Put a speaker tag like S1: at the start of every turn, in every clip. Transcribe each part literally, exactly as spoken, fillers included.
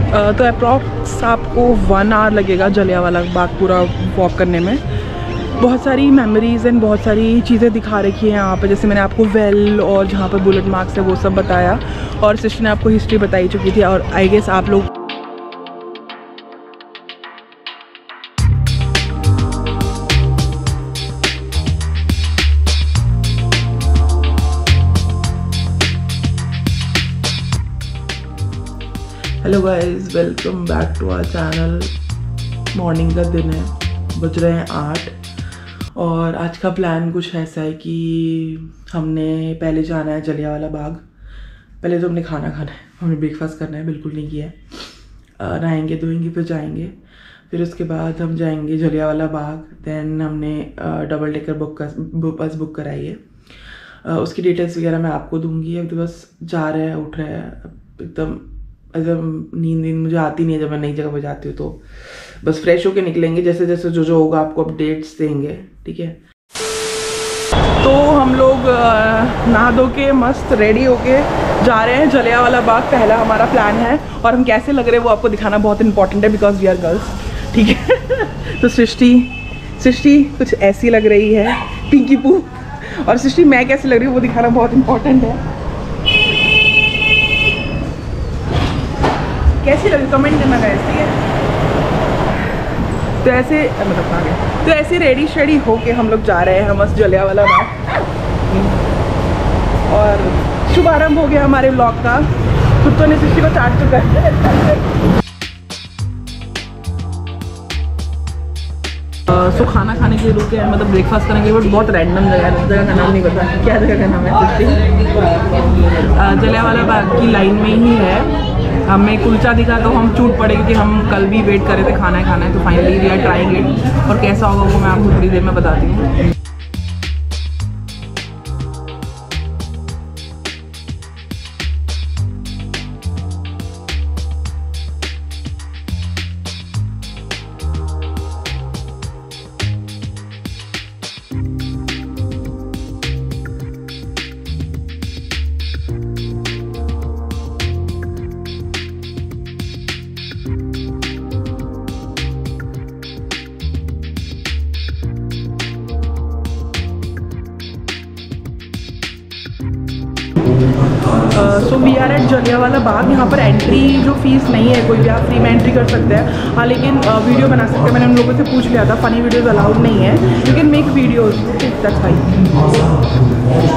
S1: तो अप्रॉक्स आपको one hour लगेगा जलियांवाला बाग पूरा वॉक करने में। बहुत सारी मेमोरीज़ एंड बहुत सारी चीज़ें दिखा रखी हैं यहाँ पे, जैसे मैंने आपको वेल और जहाँ पर बुलेट मार्क्स है वो सब बताया, और सिस्टर ने आपको हिस्ट्री बताई चुकी थी। और आई गेस आप लोग hello guys, welcome back to our channel. Morning का दिन है, बज रहे हैं आठ, और आज का प्लान कुछ ऐसा है कि हमने पहले जाना है जलियांवाला बाग। पहले तो हमने खाना खाना है, हमने ब्रेकफास्ट करना है, बिल्कुल नहीं किया है। नहाएंगे धोएंगे फिर जाएंगे, फिर उसके बाद हम जाएंगे जलियांवाला बाग। दैन हमने डबल डेकर बुक कर बस बुक कराई है। उसकी डिटेल्स वगैरह मैं आपको दूंगी। अब तो बस जा रहे हैं, उठ रहे हैं, एकदम एकदम नींद नींद मुझे आती नहीं है जब मैं नई जगह पर जाती हूँ। तो बस फ्रेश होके निकलेंगे, जैसे जैसे जो जो होगा आपको अपडेट्स देंगे, ठीक है। तो हम लोग नहा धो के मस्त रेडी होके जा रहे हैं जलियांवाला बाग। पहला हमारा प्लान है, और हम कैसे लग रहे हैं वो आपको दिखाना बहुत इंपॉर्टेंट है, बिकॉज वी आर गर्ल्स, ठीक है। तो सृष्टि सृष्टि कुछ ऐसी लग रही है, पिंकी पू, और सृष्टि मैं कैसे लग रही हूँ वो दिखाना बहुत इंपॉर्टेंट है। कैसी लगी कमेंट करना गाइस, ठीक है। तो ऐसे मतलब आ गए तो ऐसे रेडी शेडी होके हम लोग जा रहे हैं मस्त जलियांवाला बाग, और शुभारंभ हो गया हमारे व्लॉग का। कुत्तों ने सृष्टि को चाट चुका है। सो so, खाना खाने के लिए रुके हैं, मतलब ब्रेकफास्ट करने के लिए, बट बहुत रैंडम जगह है, जगह का नाम नहीं पता क्या जगह का नाम है। सृष्टि जलियांवाला बाग की लाइन में ही है। हमें कुलचा दिखा तो हम छूट पड़े, क्योंकि हम कल भी वेट कर रहे थे खाना है खाना है। तो finally we are trying it, और कैसा होगा वो मैं आपको थोड़ी देर में बताती हूँ। So we are at Jallianwala Bagh. यहाँ पर एंट्री जो फीस नहीं है, कोई भी आप फ्री में एंट्री कर सकते हैं। हाँ, लेकिन वीडियो बना सकते हैं। मैंने उन लोगों से पूछ लिया था, फनी वीडियोज़ अलाउड नहीं है, you can make videos, that's fine.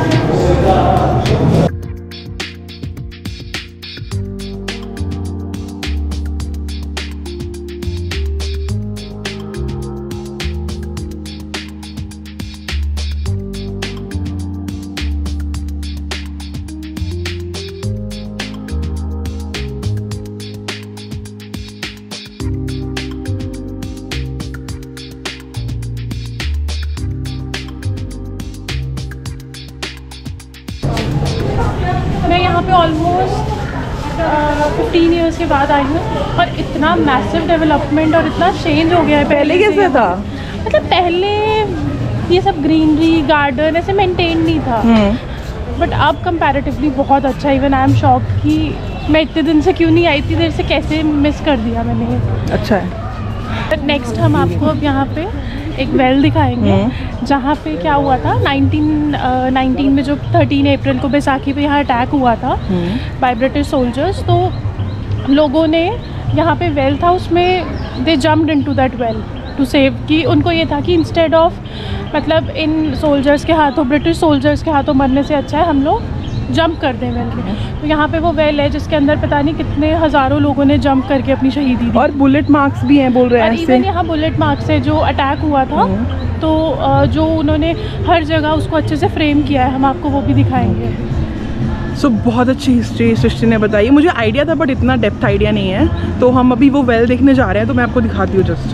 S2: Almost fifteen years के बाद आई हूँ, और इतना मैसिव डेवलपमेंट और इतना चेंज हो गया है।
S1: पहले कैसे था?
S2: मतलब पहले ये सब ग्रीनरी गार्डन ऐसे मेंटेन नहीं था, बट अब कंपैरेटिवली बहुत अच्छा। इवन आई एम शॉक कि मैं इतने दिन से क्यों नहीं आई, इतनी देर से कैसे मिस कर दिया मैंने।
S1: अच्छा है।
S2: नेक्स्ट हम आपको अब यहाँ पे एक वेल दिखाएंगे, जहाँ पे क्या हुआ था नाइनटीन नाइनटीन में, जो थर्टीन अप्रैल को बैसाखी पे यहाँ अटैक हुआ था बाय ब्रिटिश सोल्जर्स। तो लोगों ने यहाँ पे वेल था, उसमें they jumped into that well to save. कि उनको ये था कि इंस्टेड ऑफ मतलब इन सोल्जर्स के हाथों, ब्रिटिश सोल्जर्स के हाथों मरने से अच्छा है हम लोग जंप कर दें वेल में। तो यहाँ पे वो वेल है जिसके अंदर पता नहीं कितने हज़ारों लोगों ने जंप करके अपनी शहीदी दी।
S1: और बुलेट मार्क्स भी हैं बोल रहे हैं।
S2: इवन यहाँ बुलेट मार्क्स है, जो अटैक हुआ था, तो जो उन्होंने हर जगह उसको अच्छे से फ्रेम किया है, हम आपको वो भी दिखाएंगे।
S1: सो so, बहुत अच्छी हिस्ट्री सृष्टि ने बताई। मुझे आइडिया था बट इतना डेप्थ आइडिया नहीं है। तो हम अभी वो वेल देखने जा रहे हैं, तो मैं आपको दिखाती हूँ जस्ट।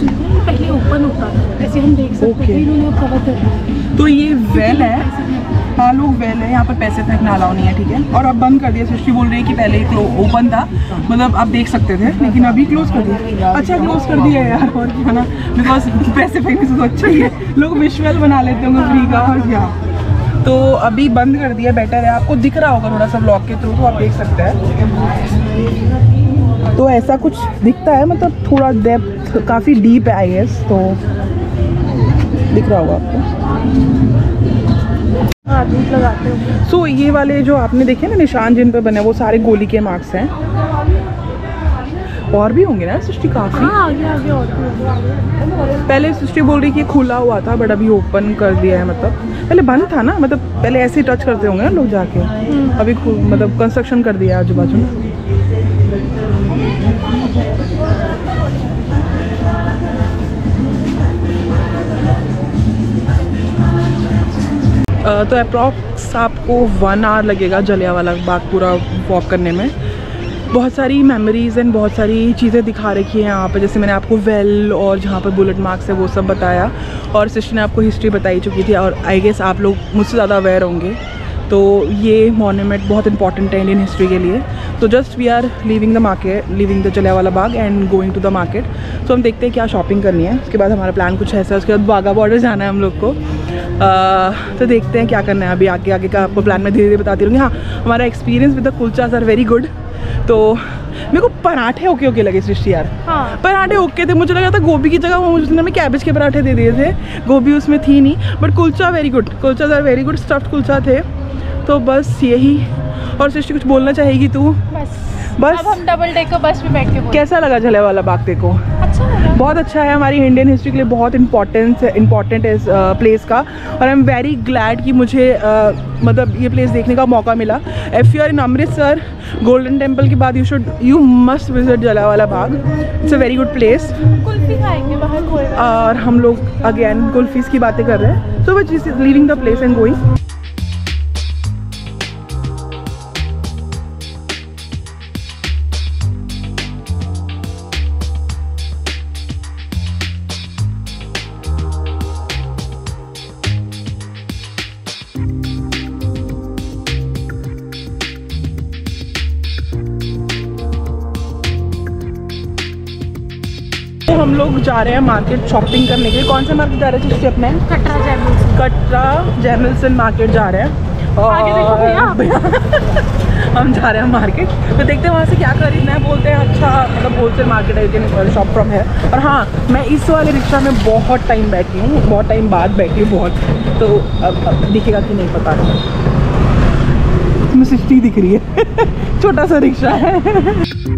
S2: पहले ओपन होता था, ऐसे हम देख सकते हैं, इन्होंने अब कवर कर दिया।
S1: तो ये वेल है, हाँ लोग वेल है, यहाँ पर पैसे फेंकना अलाउ नहीं है, ठीक है। और अब बंद कर दिया, सृष्टि बोल रही है कि पहले ओपन था, मतलब आप देख सकते थे, लेकिन अभी क्लोज कर दिया। अच्छा क्लोज कर दिया यार, और क्या ना, बिकॉज पैसे फेंकने से तो अच्छा ही है, लोग विजुअल बना लेते होंगे फ्री का, और क्या। तो अभी बंद कर दिया, बेटर है। आपको दिख रहा होगा थोड़ा सा ब्लॉग के थ्रू, तो आप देख सकते हैं। तो ऐसा कुछ दिखता है, मतलब थोड़ा डेप्थ काफ़ी डीप है आई गेस, तो दिख रहा होगा आपको।
S2: हाँ धूप लगाते हो।
S1: सो so, ये वाले जो आपने देखे ना निशान जिन पे बने, वो सारे गोली के मार्क्स हैं। और भी होंगे ना सृष्टि, काफ़ी।
S2: हाँ आगे आगे और भी।
S1: पहले सृष्टि बोल रही कि खुला हुआ था, बट अभी ओपन कर दिया है। मतलब पहले बंद था ना, मतलब पहले ऐसे ही टच करते होंगे ना लोग जाके, अभी मतलब कंस्ट्रक्शन कर दिया आजू बाजू में। तो अप्रॉक्स आपको वन आवर लगेगा जलियांवाला बाग पूरा वॉक करने में। बहुत सारी मेमोरीज़ एंड बहुत सारी चीज़ें दिखा रखी हैं यहाँ पे, जैसे मैंने आपको वेल और जहाँ पर बुलेट मार्क्स है वो सब बताया, और सिस्टर ने आपको हिस्ट्री बताई चुकी थी, और आई गेस आप लोग मुझसे ज़्यादा अवेयर होंगे। तो ये मॉन्यूमेंट बहुत इंपॉर्टेंट है इंडियन हिस्ट्री के लिए। तो just we are leaving the market, leaving the Jallianwala Bagh and going to the market. So हम देखते हैं क्या शॉपिंग करनी है, उसके बाद हमारा प्लान कुछ ऐसा है। उसके बाद बाघा बॉर्डर जाना है हम लोग को। uh, तो देखते हैं क्या करना है अभी, आगे आगे का आपको प्लान में धीरे धीरे बताती रहूँगी। हाँ, हमारा experience with the kulchas are very good. तो मेरे को पराठे ओके ओके लगे सृष्टि यार।
S2: हाँ।
S1: पराठे ओके थे, मुझे लगा था गोभी की जगह वो मुझे हमें कैबेज के पराठे दे दिए थे, गोभी उसमें थी नहीं। But kulcha very good, kulchas are very good, stuffed kulcha थे। तो बस यही। और सृष्टि कुछ बोलना चाहेगी तू?
S2: बस
S1: बस
S2: अब हम डबल डेकर बस में बैठ के बोल।
S1: कैसा लगा जलियांवाला बाग देखो?
S2: अच्छा लगा, बहुत
S1: अच्छा है, हमारी इंडियन हिस्ट्री के लिए बहुत इंपॉर्टेंस इंपॉर्टेंट है प्लेस का। और आई एम वेरी ग्लैड कि मुझे uh, मतलब ये प्लेस देखने का मौका मिला। If you are in Amritsar Golden Temple के बाद you should you must visit Jallianwala Bagh. It's a very good place.
S2: Kulfi खाएंगे बाहर कोई।
S1: और हम लोग अगेन कुल्फीस की बातें कर रहे हैं। So which is leaving the place and going. तो हम लोग जा रहे हैं मार्केट शॉपिंग करने के लिए। कौन सा मार्केट जा रहे हैं जिससे अपने?
S2: कटरा जैमल्सन।
S1: कटरा जैमल्सन मार्केट जा रहे हैं। और
S2: आगे देखो भैया।
S1: हम जा रहे हैं मार्केट, तो देखते हैं वहाँ से क्या खरीदना है। बोलते हैं अच्छा मतलब होलसेल मार्केट है, यू कैन शॉप फ्रॉम है। और हाँ, मैं इस वाले रिक्शा में बहुत टाइम बैठी हूँ, बहुत टाइम बाद बैठी हूँ बहुत। तो अब, अब दिखेगा कि नहीं पता नहीं, इसमें सिस्टी दिख रही है। छोटा सा रिक्शा है।